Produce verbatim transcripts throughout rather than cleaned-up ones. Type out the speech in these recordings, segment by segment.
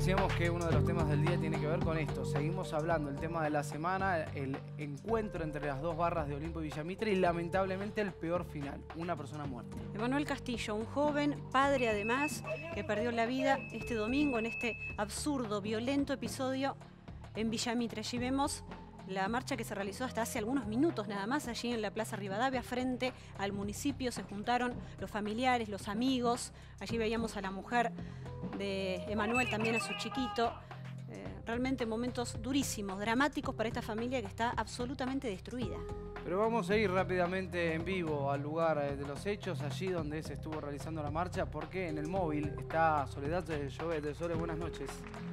decíamos que uno de los temas del día tiene que ver con esto. Seguimos hablando, el tema de la semana, el encuentro entre las dos barras de Olimpo y Villamitre y lamentablemente el peor final, una persona muerta. Emanuel Castillo, un joven, padre además, que perdió la vida este domingo en este absurdo, violento episodio en Villamitre. Allí vemos la marcha que se realizó hasta hace algunos minutos nada más, allí en la Plaza Rivadavia, frente al municipio. Se juntaron los familiares, los amigos. Allí veíamos a la mujer de Emanuel, también a su chiquito. Eh, realmente momentos durísimos, dramáticos para esta familia que está absolutamente destruida. Pero vamos a ir rápidamente en vivo al lugar de los hechos, allí donde se estuvo realizando la marcha, porque en el móvil está Soledad Llobet. Sole, buenas noches.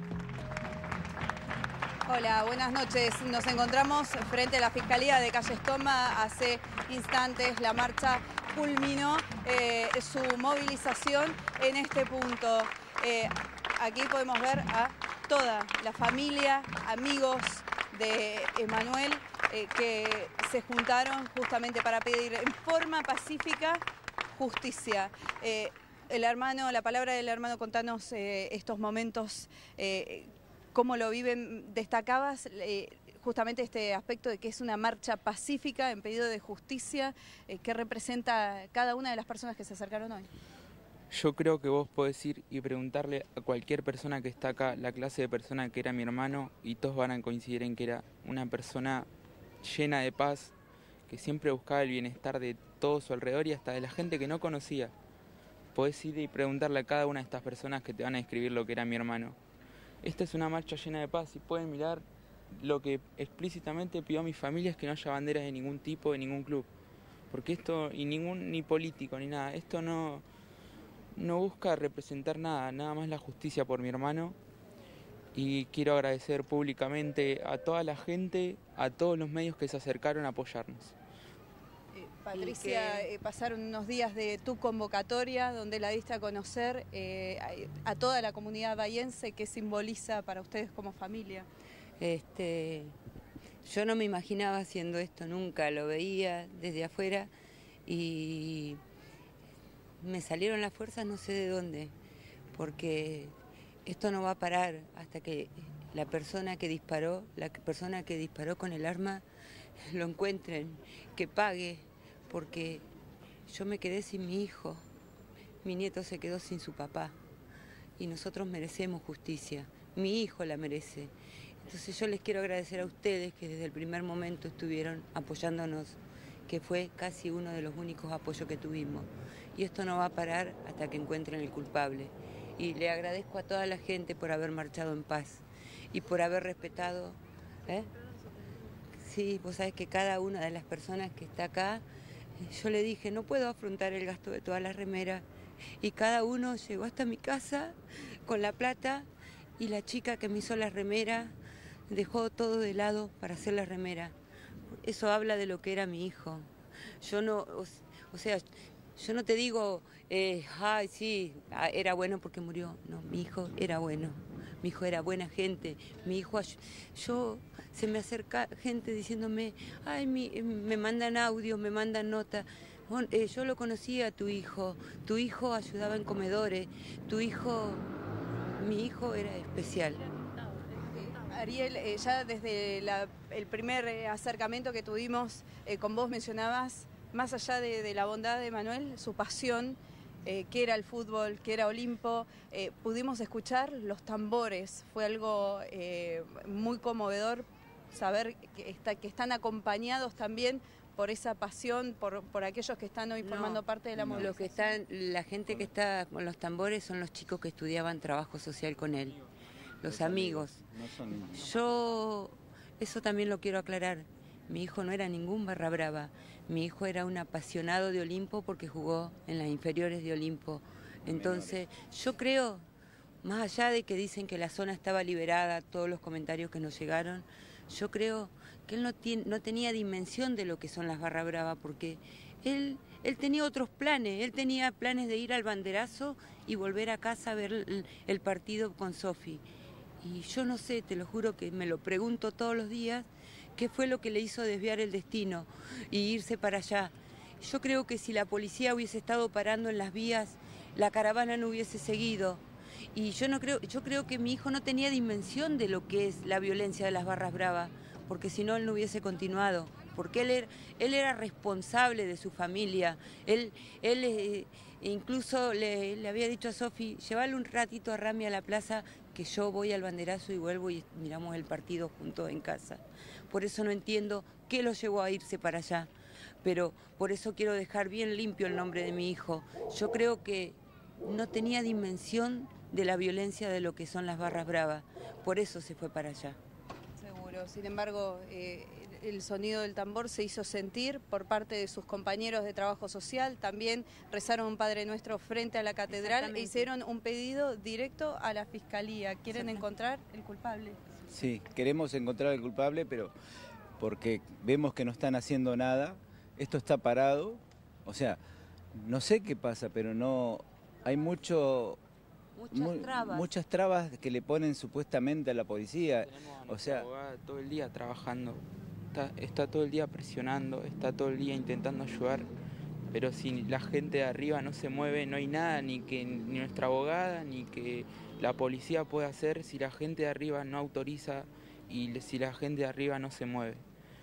Hola, buenas noches. Nos encontramos frente a la Fiscalía de Calle Estoma. Hace instantes la marcha culminó eh, su movilización en este punto. Eh, aquí podemos ver a toda la familia, amigos de Emanuel, eh, que se juntaron justamente para pedir en forma pacífica justicia. Eh, el hermano, la palabra del hermano, contanos eh, estos momentos. Eh, ¿Cómo lo viven? Destacabas eh, justamente este aspecto de que es una marcha pacífica en pedido de justicia. Eh, ¿Qué representa cada una de las personas que se acercaron hoy? Yo creo que vos podés ir y preguntarle a cualquier persona que está acá la clase de persona que era mi hermano y todos van a coincidir en que era una persona llena de paz, que siempre buscaba el bienestar de todo su alrededor y hasta de la gente que no conocía. Podés ir y preguntarle a cada una de estas personas que te van a describir lo que era mi hermano. Esta es una marcha llena de paz y pueden mirar lo que explícitamente pidió a mi familia, es que no haya banderas de ningún tipo, de ningún club. Porque esto, y ningún, ni político, ni nada, esto no, no busca representar nada, nada más la justicia por mi hermano. Y quiero agradecer públicamente a toda la gente, a todos los medios que se acercaron a apoyarnos. Patricia, que... eh, pasaron unos días de tu convocatoria donde la diste a conocer eh, a, a toda la comunidad bahiense. ¿Qué simboliza para ustedes como familia? Este, yo no me imaginaba haciendo esto nunca, lo veía desde afuera y me salieron las fuerzas no sé de dónde, porque esto no va a parar hasta que la persona que disparó, la persona que disparó con el arma, lo encuentren, que pague. Porque yo me quedé sin mi hijo, mi nieto se quedó sin su papá y nosotros merecemos justicia, mi hijo la merece. Entonces yo les quiero agradecer a ustedes que desde el primer momento estuvieron apoyándonos, que fue casi uno de los únicos apoyos que tuvimos. Y esto no va a parar hasta que encuentren el culpable. Y le agradezco a toda la gente por haber marchado en paz y por haber respetado. ¿eh? Sí, vos sabés que cada una de las personas que está acá, yo le dije, no puedo afrontar el gasto de todas las remeras. Y cada uno llegó hasta mi casa con la plata y la chica que me hizo las remeras dejó todo de lado para hacer la remera. Eso habla de lo que era mi hijo. Yo no, o, o sea, yo no te digo, eh, ay, sí, era bueno porque murió. No, mi hijo era bueno. Mi hijo era buena gente, mi hijo, yo, se me acerca gente diciéndome, ay, mi, me mandan audios, me mandan notas. Bueno, eh, yo lo conocía a tu hijo, tu hijo ayudaba en comedores, tu hijo, mi hijo era especial. Ariel, eh, ya desde la, el primer eh, acercamiento que tuvimos eh, con vos mencionabas, más allá de, de la bondad de Manuel, su pasión, Eh, qué era el fútbol, qué era Olimpo, eh, pudimos escuchar los tambores, fue algo eh, muy conmovedor saber que, está, que están acompañados también por esa pasión, por, por aquellos que están hoy no, formando parte de la movilización. Los que están, la gente que está con los tambores son los chicos que estudiaban trabajo social con él, los amigos. Yo eso también lo quiero aclarar. Mi hijo no era ningún barra brava, mi hijo era un apasionado de Olimpo porque jugó en las inferiores de Olimpo. Entonces, yo creo, más allá de que dicen que la zona estaba liberada, todos los comentarios que nos llegaron, yo creo que él no, tiene, no tenía dimensión de lo que son las barra brava porque él, él tenía otros planes, él tenía planes de ir al banderazo y volver a casa a ver el, el partido con Sofi. Y yo no sé, te lo juro que me lo pregunto todos los días, qué fue lo que le hizo desviar el destino y irse para allá. Yo creo que si la policía hubiese estado parando en las vías, la caravana no hubiese seguido. Y yo no creo, yo creo que mi hijo no tenía dimensión de lo que es la violencia de las barras bravas, porque si no él no hubiese continuado, porque él era, él era responsable de su familia, él, él eh, incluso le, le había dicho a Sofi, llévale un ratito a Rami a la plaza, que yo voy al banderazo y vuelvo y miramos el partido juntos en casa. Por eso no entiendo qué lo llevó a irse para allá, pero por eso quiero dejar bien limpio el nombre de mi hijo. Yo creo que no tenía dimensión de la violencia de lo que son las barras bravas, por eso se fue para allá. Seguro, sin embargo, eh, el sonido del tambor se hizo sentir por parte de sus compañeros de trabajo social, también rezaron un Padre Nuestro frente a la catedral e hicieron un pedido directo a la Fiscalía. ¿Quieren encontrar el culpable? Sí, queremos encontrar al culpable, pero porque vemos que no están haciendo nada, esto está parado, o sea, no sé qué pasa, pero no hay mucho... Muchas Muy, trabas. muchas trabas que le ponen supuestamente a la policía. Tenemos a O nuestra sea, abogada todo el día trabajando, está, está todo el día presionando, está todo el día intentando ayudar, pero si la gente de arriba no se mueve, no hay nada ni que ni nuestra abogada ni que la policía pueda hacer si la gente de arriba no autoriza y si la gente de arriba no se mueve.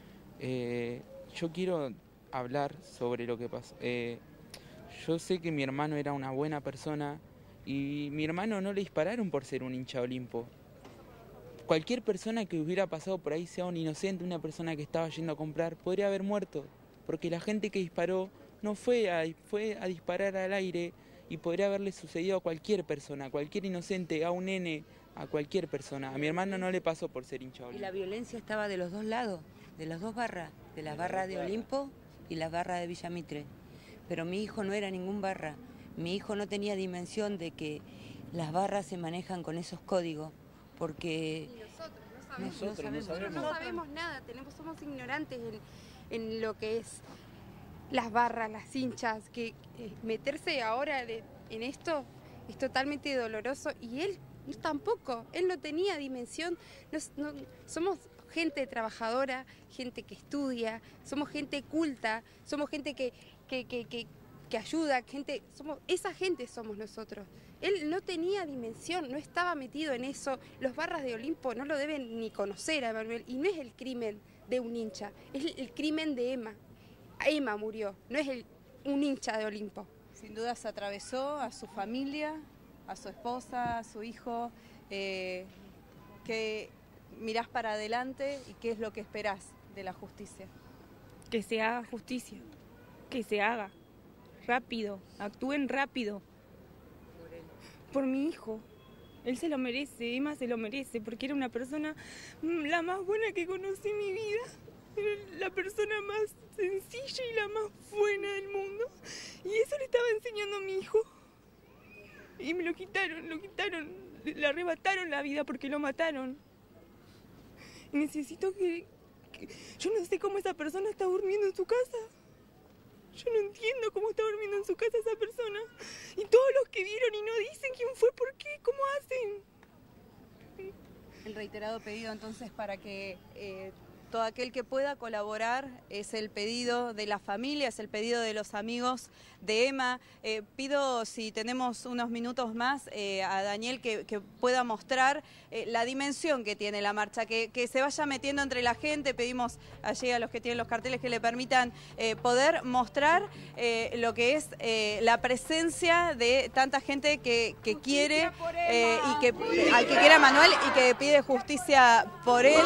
Eh, yo quiero hablar sobre lo que pasó. Eh, yo sé que mi hermano era una buena persona, y mi hermano no le dispararon por ser un hincha de Olimpo. Cualquier persona que hubiera pasado por ahí, sea un inocente, una persona que estaba yendo a comprar, podría haber muerto, porque la gente que disparó no fue a, fue a disparar al aire y podría haberle sucedido a cualquier persona, a cualquier inocente, a un nene, a cualquier persona. A mi hermano no le pasó por ser hincha de Y Olimpo. la violencia estaba de los dos lados, de las dos barras, de la barra de Olimpo y la barra de Villa Mitre. Pero mi hijo no era ningún barra. Mi hijo no tenía dimensión de que las barras se manejan con esos códigos, porque... Y nosotros no sabemos, Nosotros no nosotros sabemos. no sabemos nada, tenemos, somos ignorantes en, en lo que es las barras, las hinchas, que eh, meterse ahora de- en esto es totalmente doloroso y él, él tampoco, él no tenía dimensión, Nos- no- somos gente trabajadora, gente que estudia, somos gente culta, somos gente que, que, que, que que ayuda, gente, somos, esa gente somos nosotros. Él no tenía dimensión, no estaba metido en eso. Los barras de Olimpo no lo deben ni conocer a Emanuel. Y no es el crimen de un hincha, es el, el crimen de Emma. Emma murió, no es el, un hincha de Olimpo. Sin duda se atravesó a su familia, a su esposa, a su hijo. Eh, ¿qué mirás para adelante y qué es lo que esperás de la justicia? Que se haga justicia, que se haga. Rápido, actúen rápido. Por mi hijo. Él se lo merece, Emma se lo merece, porque era una persona mm, la más buena que conocí en mi vida. Era la persona más sencilla y la más buena del mundo. Y eso le estaba enseñando a mi hijo. Y me lo quitaron, lo quitaron. Le arrebataron la vida porque lo mataron. Necesito que, que... Yo no sé cómo esa persona está durmiendo en su casa. Yo no entiendo cómo está durmiendo en su casa esa persona. Y todos los que vieron y no dicen quién fue, por qué, cómo hacen. El reiterado pedido entonces para que eh, todo aquel que pueda colaborar es el pedido de la familia, es el pedido de los amigos de Emma. Eh, pido, si tenemos unos minutos más, eh, a Daniel que, que pueda mostrar eh, la dimensión que tiene la marcha, que, que se vaya metiendo entre la gente. Pedimos allí a los que tienen los carteles que le permitan eh, poder mostrar eh, lo que es eh, la presencia de tanta gente que, que quiere eh, y que al que quiera Manuel y que pide justicia por él.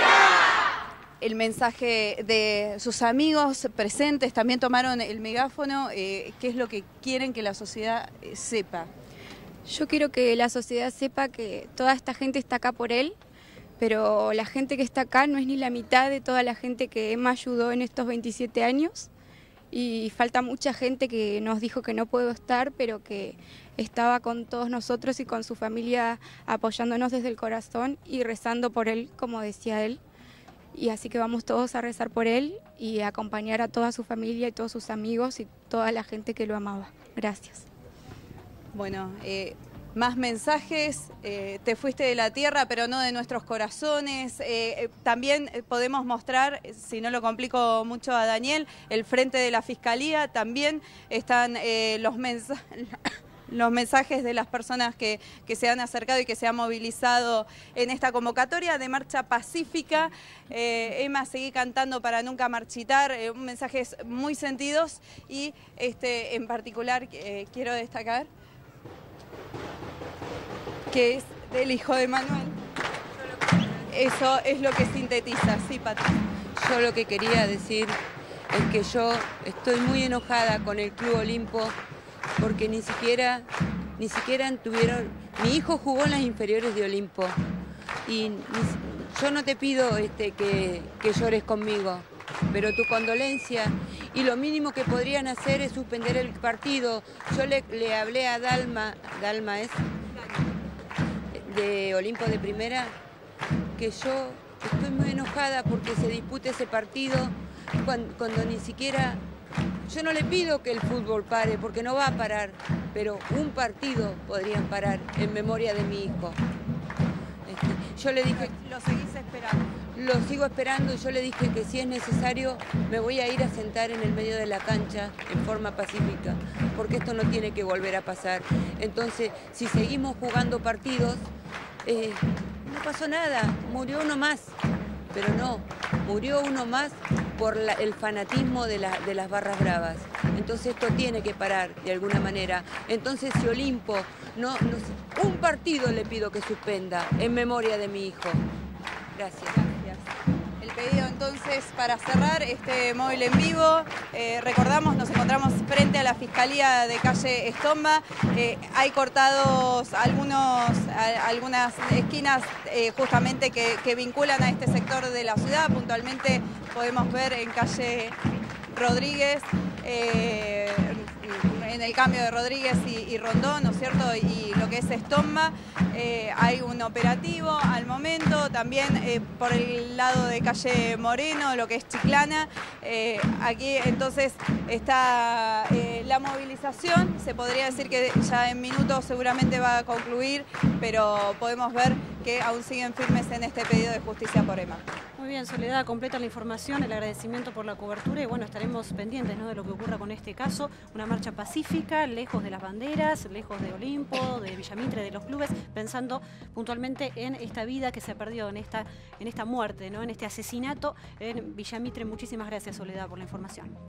El mensaje de sus amigos presentes también tomaron el megáfono. Eh, ¿Qué es lo que quieren que la sociedad eh, sepa? Yo quiero que la sociedad sepa que toda esta gente está acá por él, pero la gente que está acá no es ni la mitad de toda la gente que Emma ayudó en estos veintisiete años. Y falta mucha gente que nos dijo que no puedo estar, pero que estaba con todos nosotros y con su familia apoyándonos desde el corazón y rezando por él, como decía él. Y así que vamos todos a rezar por él y a acompañar a toda su familia y todos sus amigos y toda la gente que lo amaba. Gracias. Bueno, eh, más mensajes. Eh, te fuiste de la tierra, pero no de nuestros corazones. Eh, eh, también podemos mostrar, si no lo complico mucho a Daniel, el frente de la Fiscalía. También están eh, los mensajes... los mensajes de las personas que, que se han acercado y que se han movilizado en esta convocatoria de marcha pacífica. Eh, Emma, seguí cantando para nunca marchitar, eh, mensajes muy sentidos y este, en particular eh, quiero destacar que es del hijo de Manuel. Eso es lo que sintetiza, sí, Pati. Yo lo que quería decir es que yo estoy muy enojada con el Club Olimpo porque ni siquiera, ni siquiera tuvieron... Mi hijo jugó en las inferiores de Olimpo y ni, yo no te pido este, que, que llores conmigo, pero tu condolencia y lo mínimo que podrían hacer es suspender el partido. Yo le, le hablé a Dalma, Dalma es de Olimpo de Primera, que yo estoy muy enojada porque se dispute ese partido cuando, cuando ni siquiera... Yo no le pido que el fútbol pare, porque no va a parar, pero un partido podrían parar en memoria de mi hijo. Este, yo le dije... ¿Lo seguís esperando? Lo sigo esperando y yo le dije que si es necesario me voy a ir a sentar en el medio de la cancha en forma pacífica, porque esto no tiene que volver a pasar. Entonces, si seguimos jugando partidos, eh, no pasó nada, murió uno más, pero no, murió uno más por la, el fanatismo de, la, de las barras bravas. Entonces esto tiene que parar de alguna manera. Entonces si Olimpo, no, no, un partido le pido que suspenda en memoria de mi hijo. Gracias. Gracias. El pedido entonces para cerrar este móvil en vivo. Eh, recordamos, nos encontramos frente a la Fiscalía de calle Estomba. Eh, hay cortados algunos, a, algunas esquinas eh, justamente que, que vinculan a este sector de la ciudad. Puntualmente podemos ver en calle Rodríguez, eh, en el cambio de Rodríguez y, y Rondón, ¿no es cierto? Y lo que es Estomba, eh, hay un operativo al momento, también eh, por el lado de calle Moreno, lo que es Chiclana. Eh, aquí entonces está eh, la movilización, se podría decir que ya en minutos seguramente va a concluir, pero podemos ver que aún siguen firmes en este pedido de justicia por Emma. Muy bien, Soledad, completa la información, el agradecimiento por la cobertura y bueno, estaremos pendientes, ¿no?, de lo que ocurra con este caso. Una marcha pacífica, lejos de las banderas, lejos de Olimpo, de Villamitre, de los clubes, pensando puntualmente en esta vida que se perdió, en esta, en esta muerte, ¿no?, en este asesinato en Villamitre. Muchísimas gracias, Soledad, por la información.